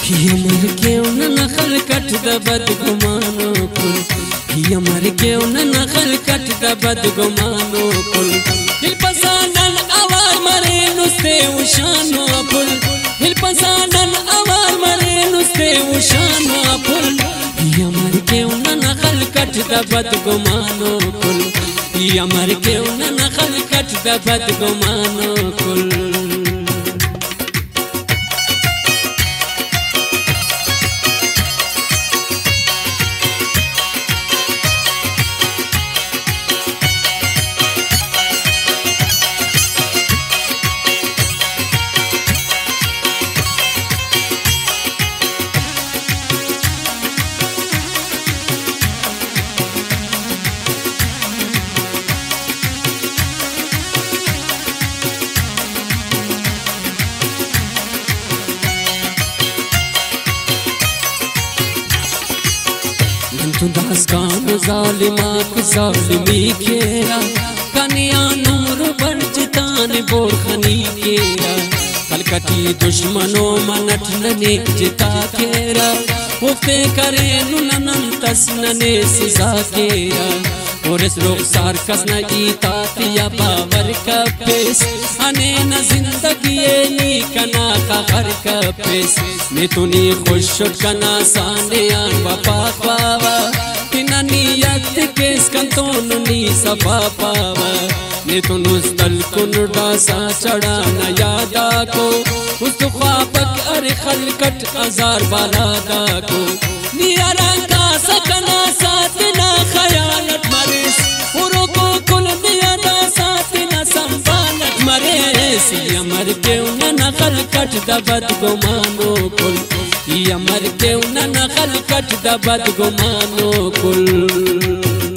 هي مركي وننخل كت دبد قمانو كل هي مركي وننخل كت دبد قمانو كل البسانا الأوار مرين استي وشانو كل البسانا الأوار مرين استي وشانو كل هي مركي وننخل كت دبد قمانو كل هي مركي وننخل كت دبد قمانو كل दास्तान ज़ालिमात ज़ालिमी केरा कनिया नूर बरजतान बोरखनी केरा कलकटी दुश्मनों मनट नने जिता केरा उफते करे नुनन तसनने सिजा केरा और इस रुखसार कसना इतातिया बावर कपेस अने न जिंदगी नी कना खबर कपेस ने तुनी खुश कना साने आन वफा पावा तिना नियत के स्कंतों नी सफा पावा ने तुनुस्तल कुनडा सा चढ़ा न यादा को उस ख्वाबक अरे खलकट अजार बालादा को नियारा का सकना साथ ना खयालत मरेस पुरो को कुल नियारा साथ ना संभालत मरेस यमर के उन खलकट दबद गुमानो कुल यमर के उन खलकट दबद गुमानो कुल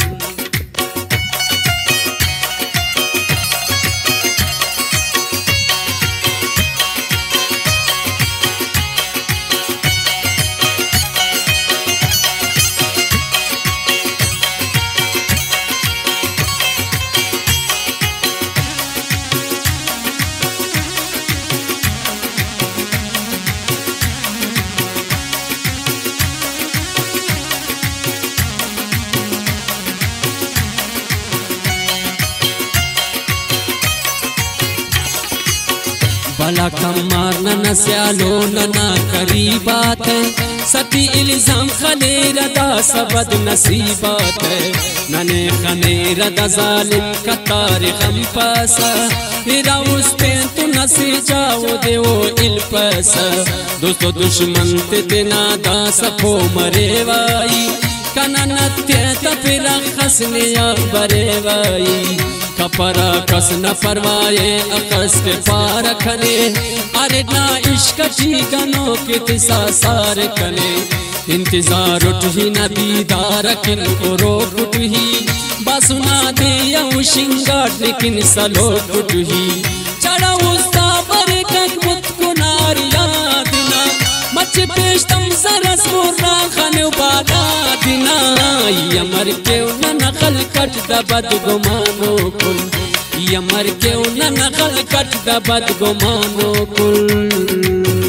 भला कम मारना न स्यालो न करीबात है सती इल्जाम खने रदा सबद नसीबात है नने खने रदा जालिम कतार गम पासा मेरा उस पे तू नसी जाओ दे वो इल पासा दोस्तों दुश्मन ते देना दा सफो मरे वाई कना नत्य तफिरा खसने या बरे वाई कपरा कस न परवाए अकस के पार खने अरे ना इश्क ठीकनो के तिसा सार कने इंतजार उठ ही न दीदार किन को रोक उठ ही बसुना दे यू शिंगार लेकिन सलो उठ ही चढ़ा उस्ता पर कक मुत को नार याद ना मच पेशतम सरस मुर्रा खने बाला दिना यमर के उन खलकट दबद गुमानो कुल यमर के उन खलकट दबद गुमानो कुल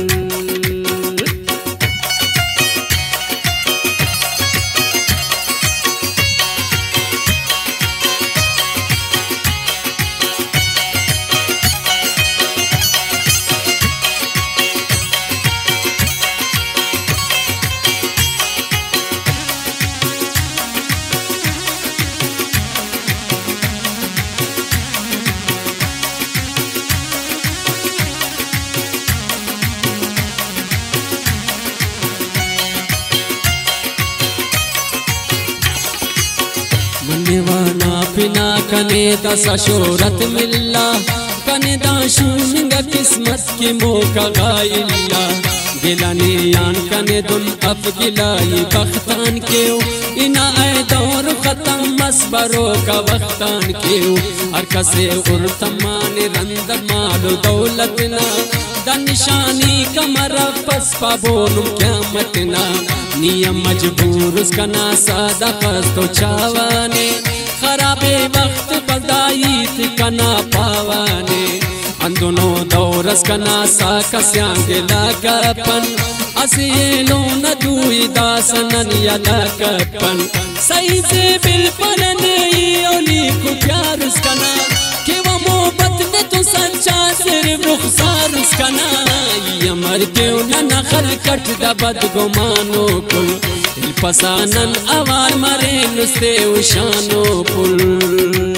मनेवाना पिना कने दसा शोहरत मिल्ला कने दाशुंग किस्मत की मोका गाइल्ला गिलानी यान कने दुम अब गिलाई बख्तान केओ इना आए दौर खत्म मसबरो का वक्तान केओ हर कसे उर्तमान रंद मालो दौलतना दनिशानी कमर पस पाबोनु क्यामतना नियम मजबूर उसका ना सादा तो चावाने खराबे वक्त बदाईत कना पावाने अंदुनो दौरस कना सा कस्यांगे लागापन असीलो न दुई दासनन यदा कपन सही से बिल परन ओली को प्यार उसकना कि वो मोहब्बत ने तो सच्चा सिर्फ रुखसार उसकना यमर क्यों न नखल कट दबद गुमानो कुल पसानन अवार मरे नुस्ते उशानो पुल